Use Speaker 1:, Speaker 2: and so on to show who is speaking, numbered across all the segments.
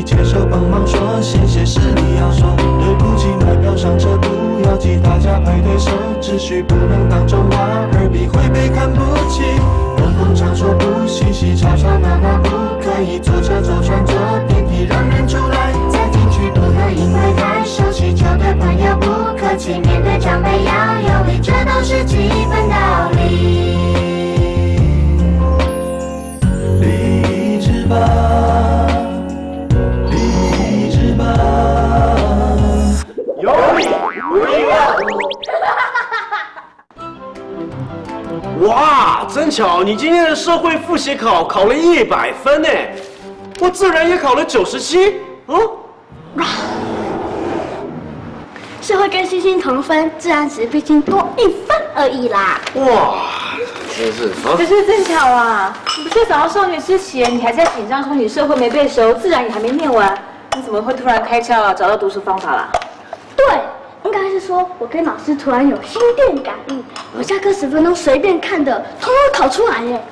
Speaker 1: 你接手帮忙说，谢谢是你要说。对不起，买票上车不要急，大家排队守秩序，不能当众挖耳鼻，会被看不起。公共场所不嬉戏，吵吵闹闹不可以，坐车坐船坐电梯，让人出来再进去，不能因为太熟悉就对朋友不客气，面对长辈要有礼，这都是基本道理。理智吧，理智吧，有理不一样。
Speaker 2: 哇，真巧！你今天的社会复习考考了100分呢，我自然也考了97。
Speaker 3: 社会跟星星同分，自然只毕竟多1分而已啦。
Speaker 2: 哇，真是啊！
Speaker 4: 可是真巧啊！你不是早上上学之前，你还在紧张说你社会没背熟，自然也还没念完，你怎么会突然开窍找到读书方法啦？
Speaker 3: 对，应该是说我跟老师突然有心电感应，我下课10分钟随便看的，通通考出来耶。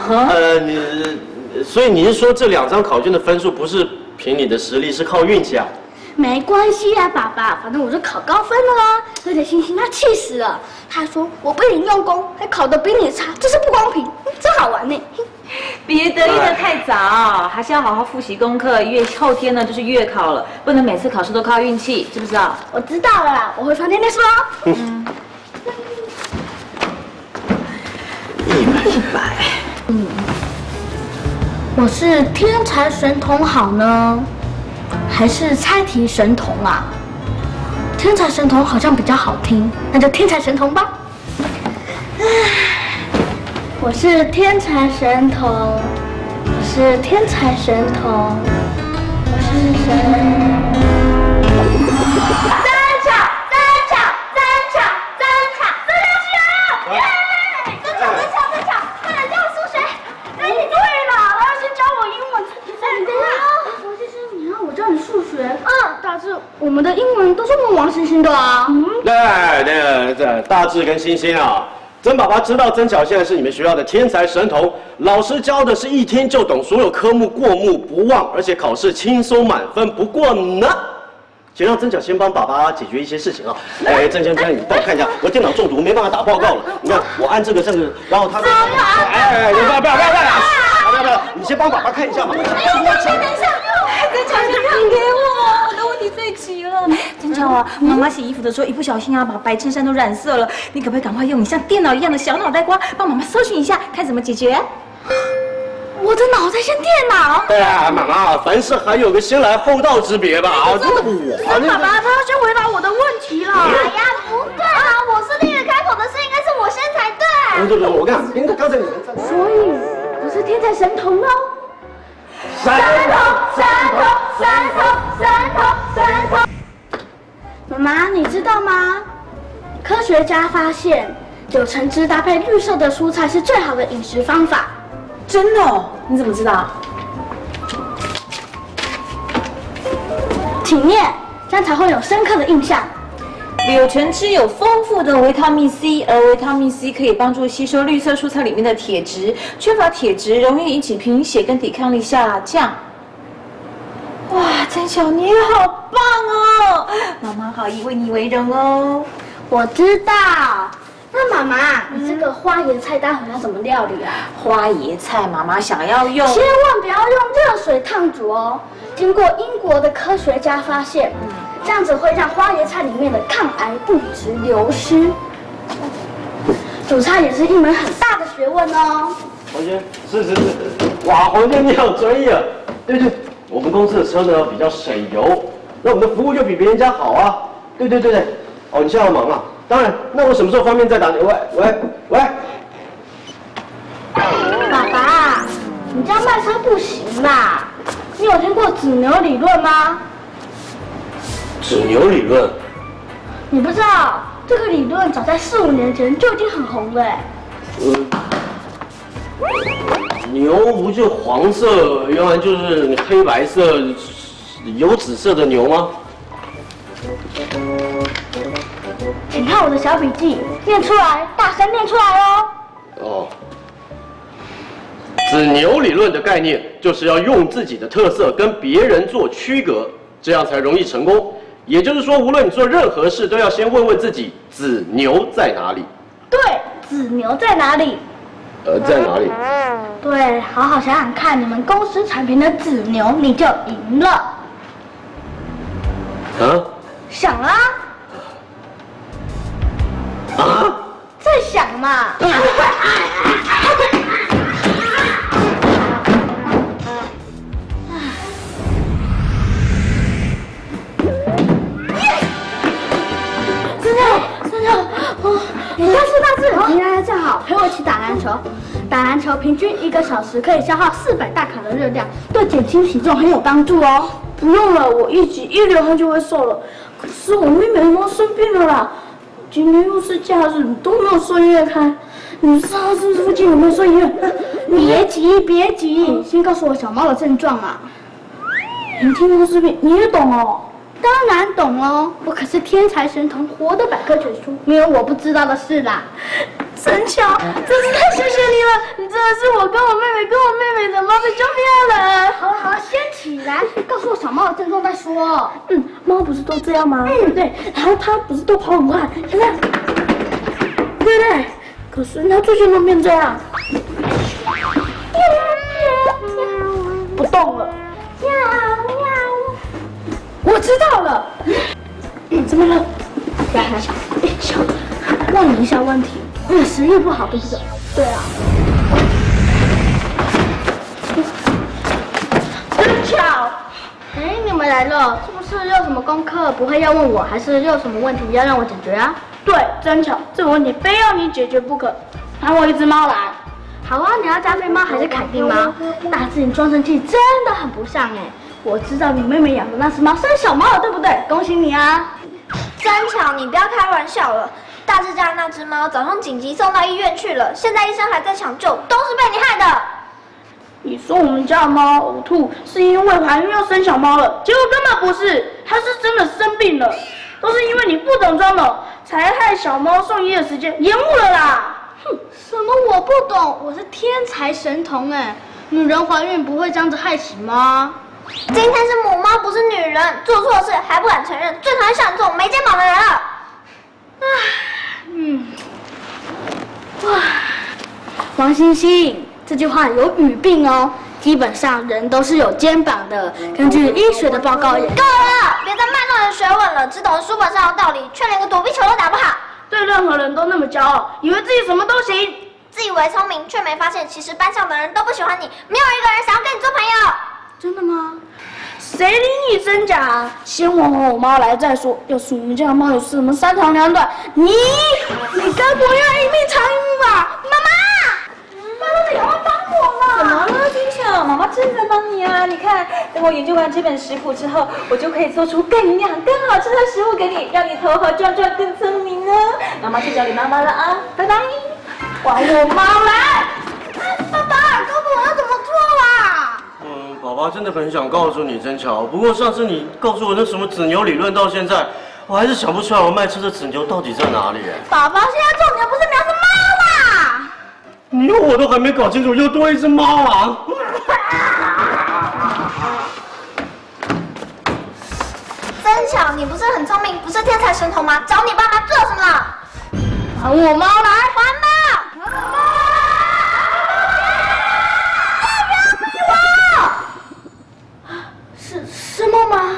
Speaker 2: 所以你是说这2张考卷的分数不是凭你的实力，是靠运气啊？
Speaker 3: 没关系啊，爸爸，反正我就考高分了啦。而且星星他气死了，他说我比你用功，还考得比你差，这是不公平，真好玩呢。
Speaker 4: 别得意的太早，还是要好好复习功课。后天呢就是月考了，不能每次考试都靠运气，知不知道？
Speaker 3: 我知道了啦，我会翻天天说。
Speaker 2: 100。
Speaker 3: 我是天才神童好呢，还是猜题神童啊？天才神童好像比较好听，那就天才神童吧。我是天才神童，我是天才神童，我是神。我们的英文都是问王星星的啊。
Speaker 2: 大志跟星星啊，曾爸爸知道曾巧现在是你们学校的天才神童，老师教的是一听就懂，所有科目过目不忘，而且考试轻松满分。不过呢，请让曾巧先帮爸爸解决一些事情啊。曾先生，你帮我看一下，我电脑中毒没办法打报告了。你看我按这个，然后他，你不要，你先帮爸爸看一下嘛。
Speaker 4: 等一下，曾巧先让给我，我的问题最急了。曾巧啊，妈妈洗衣服的时候一不小心把白衬衫都染色了，你可不可以赶快用你像电脑一样的小脑袋瓜，帮妈妈搜寻一下，看怎么解决？
Speaker 3: 我的脑袋像电脑？
Speaker 2: 对啊，妈妈，凡事还有个先来后到之别吧。真的
Speaker 3: 爸爸，他要先回答我的问题了。哎呀，不对啊，我是第一个开口的，是应该是我先才对。
Speaker 2: 对，我看，应该刚才你们在。
Speaker 3: 所以我是天才神童喽。神童。妈妈，你知道吗？科学家发现，柳橙汁搭配绿色的蔬菜是最好的饮食方法。
Speaker 4: 真的哦？你怎么知道？
Speaker 3: 请念，这样才会有深刻的印象。
Speaker 4: 柳橙汁有丰富的维他命 C， 而维他命 C 可以帮助吸收绿色蔬菜里面的铁质，缺乏铁质容易引起贫血跟抵抗力下降。哇，曾巧你也好棒哦！妈妈好以为你为荣哦。
Speaker 3: 我知道。那妈妈，你这个花椰菜待会要怎么料理啊？
Speaker 4: 花椰菜，妈妈想要用，
Speaker 3: 千万不要用热水烫煮哦。经过英国的科学家发现，这样子会让花椰菜里面的抗癌物质流失。煮菜也是一门很大的学问哦。
Speaker 2: 黄轩，是，哇，黄轩你好专业啊！对，我们公司的车呢比较省油，那我们的服务就比别人家好啊。对，哦，你现在要忙啊？当然，那我什么时候方便再打你？喂。
Speaker 3: 爸爸，你这样卖车不行啦！你有听过子牛理论吗？
Speaker 2: 子牛理论？
Speaker 3: 你不知道，这个理论早在4、5年前就已经很红了。
Speaker 2: 牛不就黄色，原来就是黑白色、有紫色的牛吗？
Speaker 3: 请看我的小笔记，念出来，大声念出来哦。
Speaker 2: 哦， 子牛理论的概念就是要用自己的特色跟别人做区隔，这样才容易成功。也就是说，无论你做任何事，都要先问问自己子牛在哪里。
Speaker 3: 对，子牛在哪里？
Speaker 2: 在哪里？
Speaker 3: 对，好好想想看，你们公司产品的子牛，你就赢了。
Speaker 2: 啊？
Speaker 3: 想啦。
Speaker 2: 啊？
Speaker 3: 再想嘛。你要是大致平安站好，陪我一起打篮球。打篮球平均1个小时可以消耗400大卡的热量，对减轻体重很有帮助哦。不用了，我一挤1流汗就会瘦了。可是我妹妹猫生病了啦，今天又是假日，都没有兽医院开。你知道是附近有没有兽医院？别急，别急，先告诉我小猫的症状啊。你听猫生病，你也懂哦？当然懂哦，我可是天才神童，活的百科全书，没有我不知道的事啦。真巧，真是太谢谢你了，你真的是我跟我妹妹的猫的救命恩人。好了好了，先起来，告诉我小猫的症状再说。猫不是都这样吗？对，然后它不是都跑很快，现在，对，可是它最近都变这样，不动了。我知道了，怎么了？来，小，问你一下问题，你食欲不好对不对？对啊。真巧，你们来了，是不是有什么功课不会要问我，还是有什么问题要让我解决啊？对，真巧，这个问题非要你解决不可。喊我一只猫来。好啊，你要加菲猫还是凯蒂猫？大致你装成器真的很不像哎。我知道你妹妹养的那只猫生小猫了，对不对？恭喜你啊！
Speaker 5: 真巧，你不要开玩笑了。大志家那只猫早上紧急送到医院去了，现在医生还在抢救，都是被你害的。
Speaker 3: 你说我们家的猫呕吐是因为怀孕要生小猫了，结果根本不是，它是真的生病了，都是因为你不懂装懂，才害小猫送医的时间延误了啦。哼，什么我不懂？我是天才神童哎，女人怀孕不会这样子害喜吗？
Speaker 5: 今天是母猫，不是女人，做错事还不敢承认，最讨厌像你这种没肩膀的人了。
Speaker 3: 王星星，这句话有语病哦。基本上人都是有肩膀的，根据医学的报告也。
Speaker 5: 够了，别再卖弄人学问了，只懂书本上的道理，却连个躲避球都打不好。
Speaker 3: 对任何人都那么骄傲，以为自己什么都行，
Speaker 5: 自以为聪明，却没发现其实班上的人都不喜欢你，没有一个人想要跟你做朋友。
Speaker 3: 真的吗？谁理你真假啊？先问我猫来再说。要是我们家的猫有什么3长2短，你该不会要一命偿一命吧？妈妈，你赶快帮我嘛！
Speaker 4: 怎么了，金巧？妈妈正在帮你啊！你看，等我研究完这本食谱之后，我就可以做出更营养、更好吃的食物给你，让你头好壮壮、更聪明呢。妈妈去找你妈妈了啊！拜拜。
Speaker 3: 还我猫来！爸爸，告诉我要怎么做啦？
Speaker 2: 爸爸真的很想告诉你，真巧。不过上次你告诉我那什么子牛理论，到现在我还是想不出来我卖吃的子牛到底在哪里。
Speaker 3: 爸爸，现在重点不是描述猫啦！
Speaker 2: 你我都还没搞清楚，又多一只猫啊！
Speaker 5: 真巧，你不是很聪明，不是天才神童吗？找你爸妈做什么了？
Speaker 3: 还我猫来！
Speaker 5: 还吧！
Speaker 3: 是梦吗？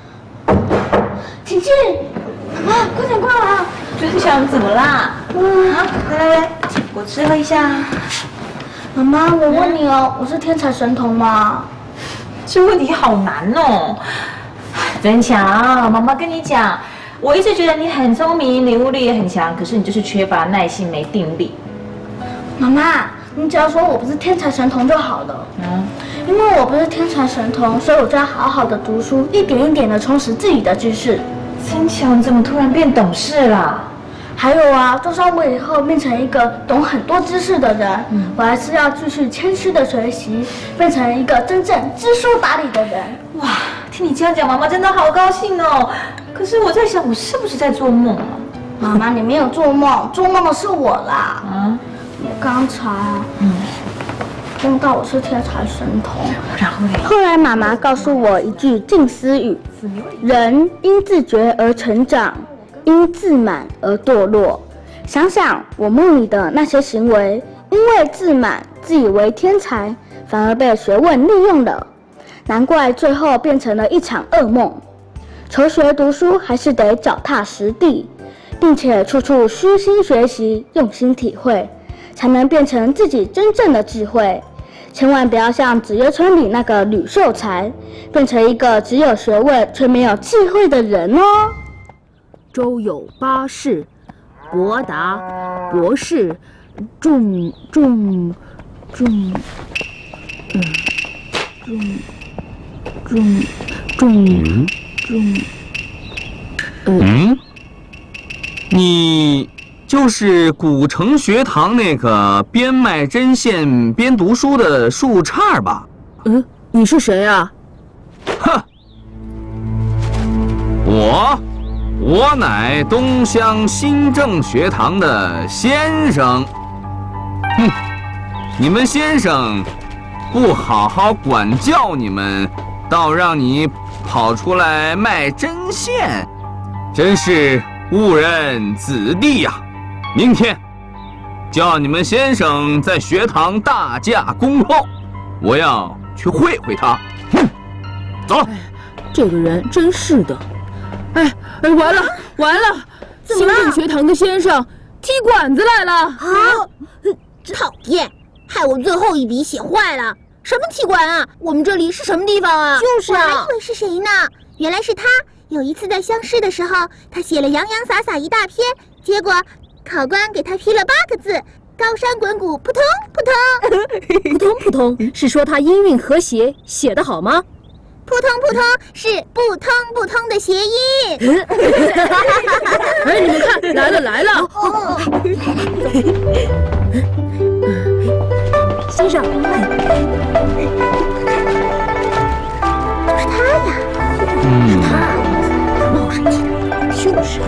Speaker 3: 晴晴，快点过来啊！
Speaker 4: 真巧，怎么啦？来，我吃喝一下。
Speaker 3: 妈妈，我问你哦，我是天才神童吗？
Speaker 4: 这问题好难哦。真巧，妈妈跟你讲，我一直觉得你很聪明，领悟力也很强，可是你就是缺乏耐心，没定力。
Speaker 3: 妈妈，你只要说我不是天才神童就好了。因为我不是天才神童，所以我就要好好的读书，一点一点的充实自己的知识。
Speaker 4: 真巧，你怎么突然变懂事啦？
Speaker 3: 还有啊，就算我以后变成一个懂很多知识的人，我还是要继续谦虚的学习，变成一个真正知书达理的人。
Speaker 4: 哇，听你这样讲，妈妈真的好高兴哦。可是我在想，我是不是在做梦啊？
Speaker 3: 妈妈，你没有做梦，做梦的是我啦。我刚才梦到我是天才神童。
Speaker 4: 然后呢？
Speaker 3: 后来妈妈告诉我一句近思语：人因自觉而成长，因自满而堕落。想想我梦里的那些行为，因为自满，自以为天才，反而被学问利用了，难怪最后变成了一场噩梦。求学读书还是得脚踏实地，并且处处虚心学习，用心体会，才能变成自己真正的智慧。千万不要像紫约村里那个吕秀才，变成一个只有学问却没有智慧的人哦。
Speaker 6: 周有八士，伯达、博士、仲，
Speaker 7: 你就是古城学堂那个边卖针线边读书的树杈吧？
Speaker 6: 你是谁啊？
Speaker 7: 哼，我乃东乡新政学堂的先生。哼，你们先生不好好管教你们，倒让你跑出来卖针线，真是误人子弟呀！明天叫你们先生在学堂大驾恭候，我要去会会他。哼，走。
Speaker 6: 这个人真是的。完了！新政学堂的先生踢馆子来了！
Speaker 8: 啊！讨厌，害我最后一笔写坏了。什么踢馆啊？我们这里是什么地方啊？
Speaker 9: 就是啊，我还以为是谁呢，原来是他。有一次在乡试的时候，他写了洋洋洒洒一大篇，结果考官给他批了8个字：高山滚谷，扑通扑通。
Speaker 6: 扑通扑通是说他音韵和谐，写得好吗？
Speaker 9: 扑通扑通是不通不通的谐音。
Speaker 6: 哎，你们看，来了！先生，
Speaker 9: 就是他呀！是他，怎么好神奇？就是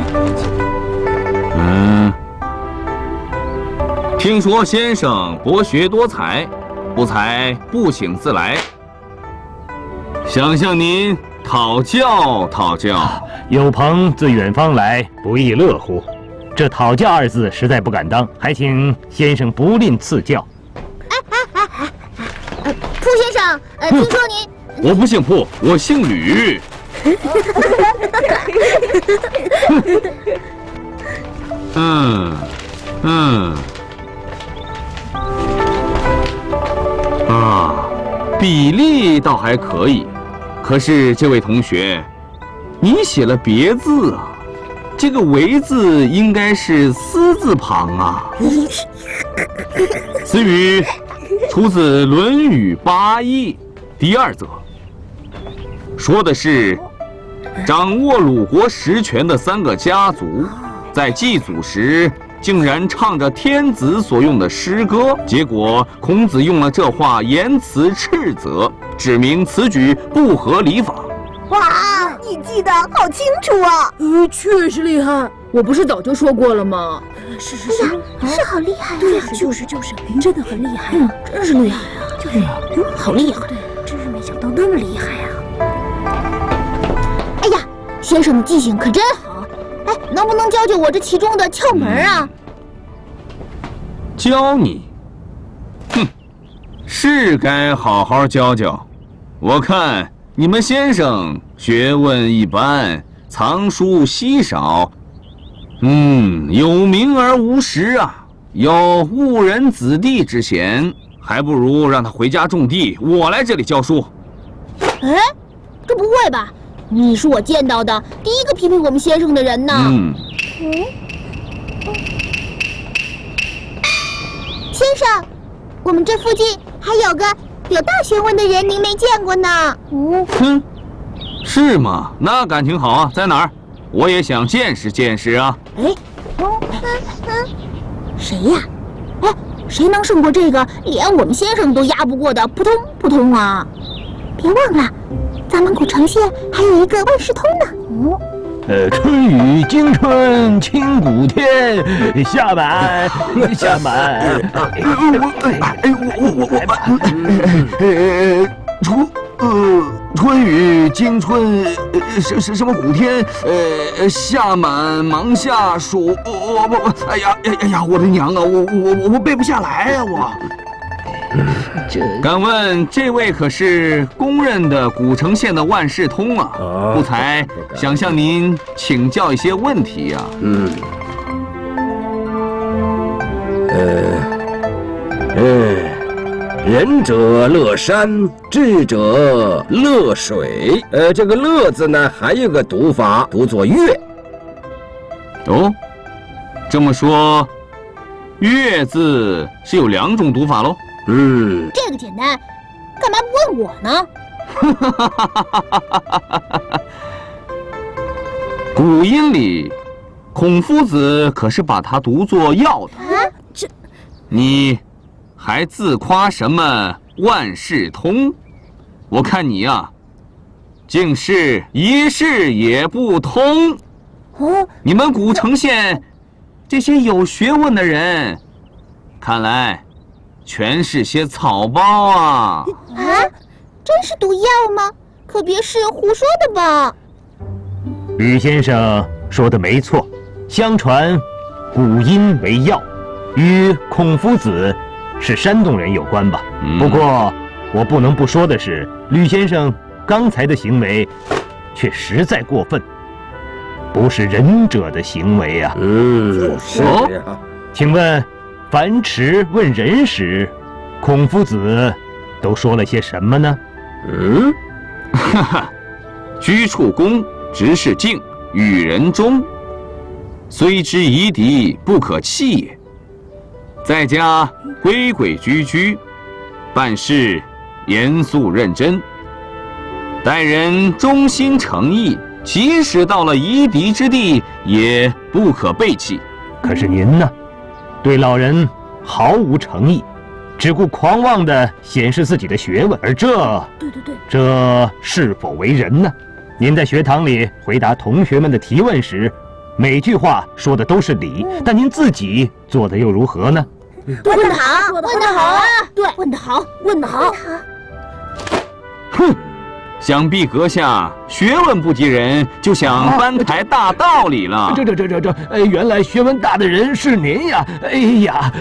Speaker 7: 听说先生博学多才，不才不请自来。想向您讨教讨教。
Speaker 10: 有朋自远方来，不亦乐乎？这讨教2字实在不敢当，还请先生不吝赐教。
Speaker 9: 蒲先生，听说您……
Speaker 7: 我不姓蒲，我姓吕。比例倒还可以，可是这位同学，你写了别字啊，这个为字应该是思字旁啊。此语出自《论语八义》第2则，说的是掌握鲁国实权的3个家族，在祭祖时竟然唱着天子所用的诗歌，结果孔子用了这话言辞斥责，指明此举不合礼法。
Speaker 8: 哇，你记得好清楚啊！
Speaker 6: 确实厉害，我不是早就说过了吗？是，
Speaker 9: 是好厉害啊！
Speaker 6: 对呀，就是，真的很厉害啊，真是厉害啊！
Speaker 8: 就是，好厉害，
Speaker 6: 真是没想到那么厉害啊！
Speaker 8: 哎呀，先生的记性可真好，哎，能不能教教我这其中的窍门啊？
Speaker 7: 教你？哼，是该好好教教。我看你们先生学问一般，藏书稀少，有名而无实啊，有误人子弟之嫌，还不如让他回家种地，我来这里教书。
Speaker 8: 哎，这不会吧？你是我见到的第一个批评我们先生的人呢。
Speaker 9: 先生，我们这附近还有个有大学问的人，您没见过呢。
Speaker 7: 哼，是吗？那感情好啊，在哪儿？我也想见识见识啊。
Speaker 8: 谁呀？哎，谁能胜过这个连我们先生都压不过的扑通扑通啊？
Speaker 9: 别忘了，咱们古城县还有一个万事通呢。
Speaker 10: 春雨惊春清谷天，夏满。春雨惊春，什么谷天？夏满芒夏暑，哎呀，我的娘啊，我背不下来啊，我。
Speaker 7: 敢问这位可是公认的古城县的万事通啊？不才想向您请教一些问题啊。
Speaker 11: 仁者乐山，智者乐水。这个“乐”字呢，还有个读法，读作“月”。
Speaker 7: 哦，这么说，“月”字是有2种读法喽？
Speaker 8: 这个简单，干嘛不问我呢？
Speaker 7: 古音里，孔夫子可是把它读作“药”的。你还自夸什么万事通？我看你呀，竟是一事也不通。你们古城县这些有学问的人，看来全是些草包啊！
Speaker 8: 真是毒药吗？可别是胡说的吧？
Speaker 10: 吕先生说的没错，相传古音为药，与孔夫子是山东人有关吧？不过我不能不说的是，吕先生刚才的行为却实在过分，不是仁者的行为啊！
Speaker 11: 是呀。
Speaker 10: 请问，樊迟问仁时，孔夫子都说了些什么呢？
Speaker 7: 居处恭，执事敬，与人忠，虽知夷狄，不可弃也。在家规规矩矩，办事严肃认真，待人忠心诚意，即使到了夷狄之地，也不可背弃。
Speaker 10: 可是您呢，对老人毫无诚意，只顾狂妄地显示自己的学问，而这是否为人呢？您在学堂里回答同学们的提问时，每句话说的都是理，但您自己做的又如何呢？
Speaker 8: 问得好，问得好啊！对，问得好，问得好。
Speaker 7: 哼！想必阁下学问不及人，就想搬抬大道理了。
Speaker 10: 原来学问大的人是您呀！哎呀，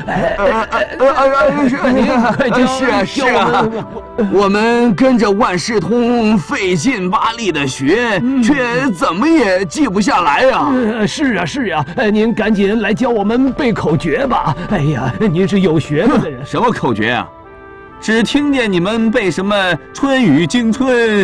Speaker 7: 是啊，我们跟着万事通费劲巴力的学，却怎么也记不下来呀。
Speaker 10: 是啊，您赶紧来教我们背口诀吧。哎呀，您是有学问的人。
Speaker 7: 什么口诀啊？只听见你们背什么春雨惊春，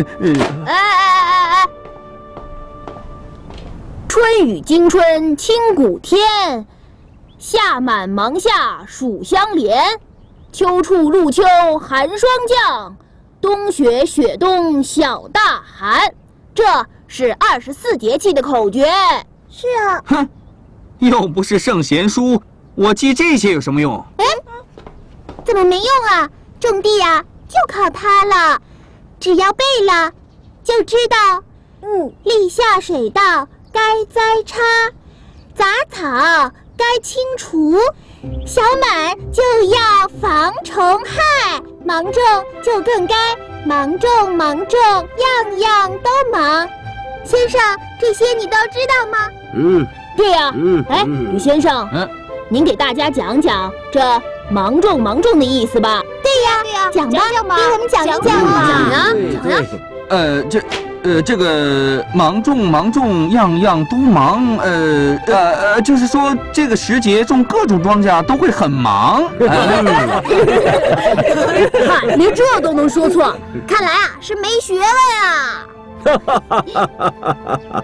Speaker 8: 春雨惊春清谷天，夏满芒夏暑相连，秋处露秋寒霜降，冬雪雪冬小大寒。这是24节气的口诀。
Speaker 9: 是啊。
Speaker 7: 哼，又不是圣贤书，我记这些有什么用？
Speaker 9: 怎么没用啊？种地呀，就靠它了，只要背了，就知道，立夏水稻该栽插，杂草该清除，小满就要防虫害，芒种就更该芒种，样样都忙。先生，这些你都知道吗？
Speaker 8: 对呀。吕先生，您给大家讲讲这芒种的意思吧。
Speaker 9: 对呀，讲吧，给我们讲一讲
Speaker 8: 啊。
Speaker 7: 这个芒种，样样都忙。就是说这个时节种各种庄稼都会很忙。
Speaker 8: 连这都能说错，
Speaker 9: 看来啊是没学问啊。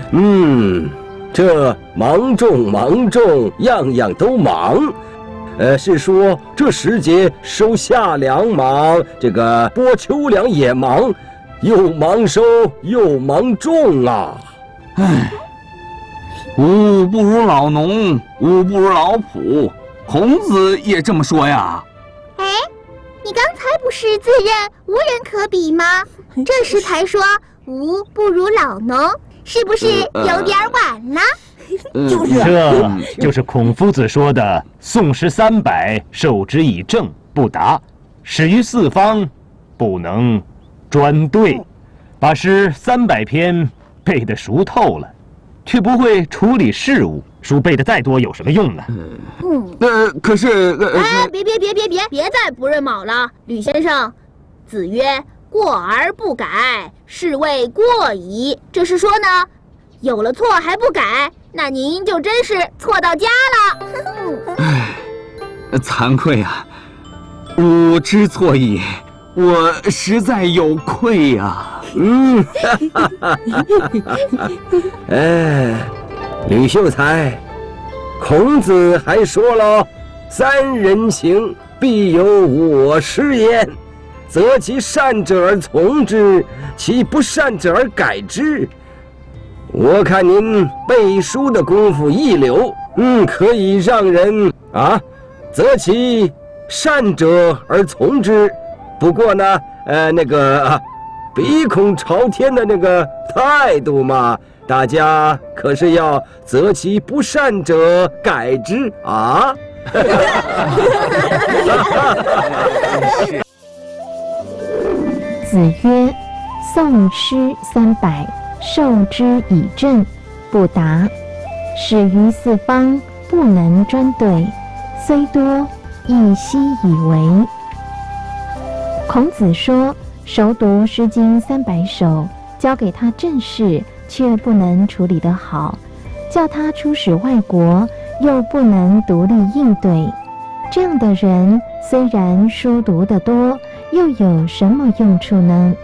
Speaker 11: 这芒种，样样都忙。是说这时节收夏粮忙，这个播秋粮也忙，又忙收又忙种啊！
Speaker 7: 吾不如老农，吾不如老仆，孔子也这么说呀。
Speaker 9: 你刚才不是自认无人可比吗？这时才说吾不如老农， 是不是有点晚了？
Speaker 10: 这就是孔夫子说的“宋诗300，授之以政，不达；始于四方，不能专对”。把诗300篇背得熟透了，却不会处理事务，书背得再多有什么用呢？
Speaker 7: 可是
Speaker 8: 哎，别再不认卯了，吕先生。子曰：“过而不改，是谓过矣。”这是说呢，有了错还不改，那您就真是错到家了。
Speaker 7: 惭愧啊，吾知错矣，我实在有愧呀。
Speaker 11: 哎，吕秀才，孔子还说了：“3人行，必有我师焉。择其善者而从之，其不善者而改之。”我看您背书的功夫一流，可以让人择其善者而从之。不过呢，鼻孔朝天的那个态度嘛，大家可是要择其不善者改之啊！
Speaker 12: 子曰：“宋诗300，授之以政，不达；始于四方，不能专对。虽多，亦奚以为？”孔子说，熟读《诗经》300首，交给他正事，却不能处理得好；叫他出使外国，又不能独立应对。这样的人，虽然书读得多，又有什么用处呢？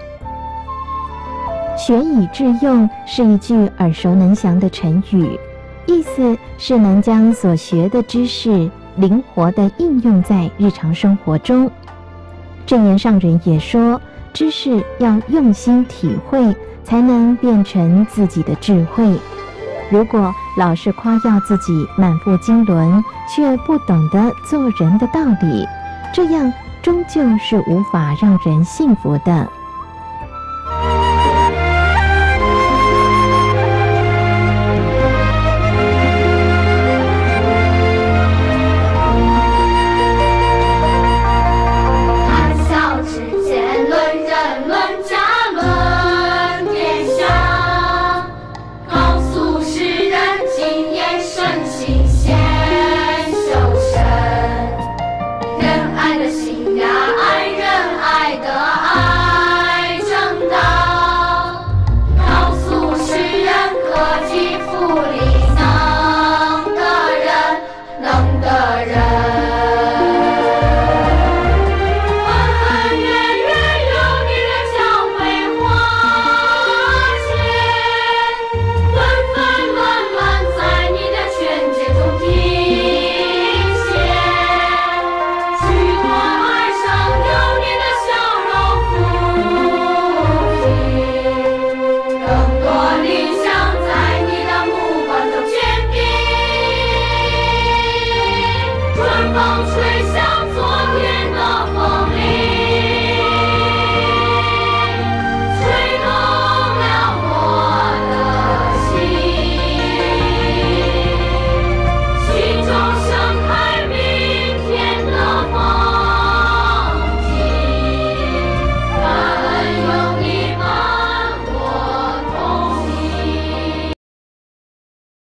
Speaker 12: 学以致用是一句耳熟能详的成语，意思是能将所学的知识灵活地应用在日常生活中。正言上人也说，知识要用心体会，才能变成自己的智慧。如果老是夸耀自己满腹经纶，却不懂得做人的道理，这样终究是无法让人信服的。